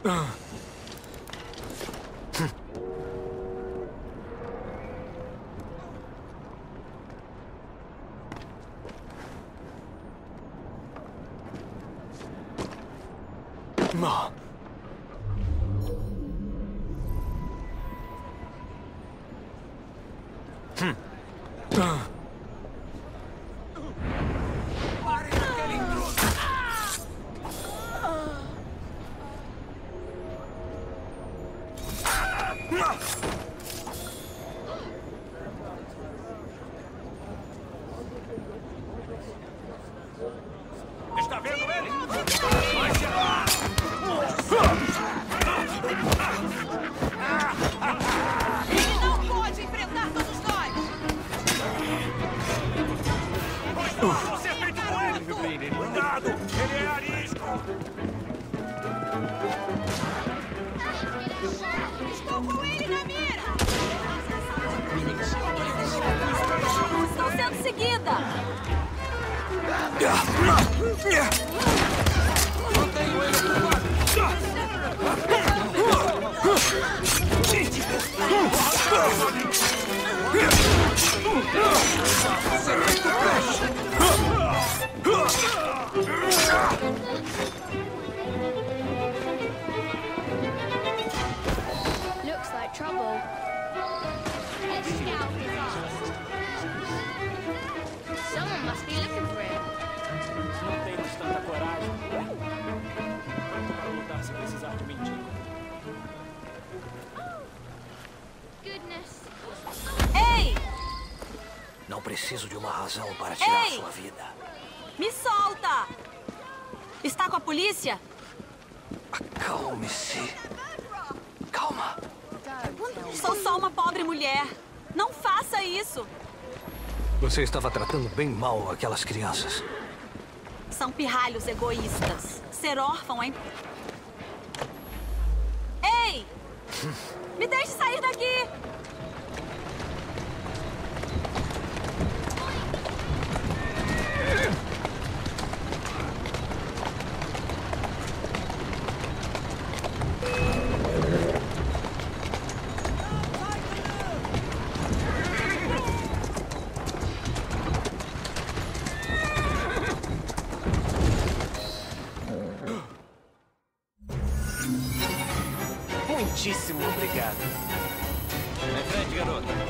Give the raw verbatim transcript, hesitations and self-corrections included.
Ma. Hum. Ah. Está vendo ele? Ele não pode enfrentar todos nós! Vou ser feito com ele, meu bem. Cuidado! Ele é arisco! Estou com ele na mira! Estou sendo seguida! Mantenho ele ocupado! Looks like trouble. Let's scout his ass. Someone must be looking for him. Não temos tanta coragem. Pronto para lutar se precisar de mentir. Goodness. Ei! Não preciso de uma razão para tirar Ei! sua vida. Me solta! Está com a polícia? Acalme-se. Calma. Sou só uma pobre mulher. Não faça isso! Você estava tratando bem mal aquelas crianças. São pirralhos egoístas. Ser órfão é... Ei! Me deixe sair daqui! Muitíssimo obrigado. Em frente, garoto.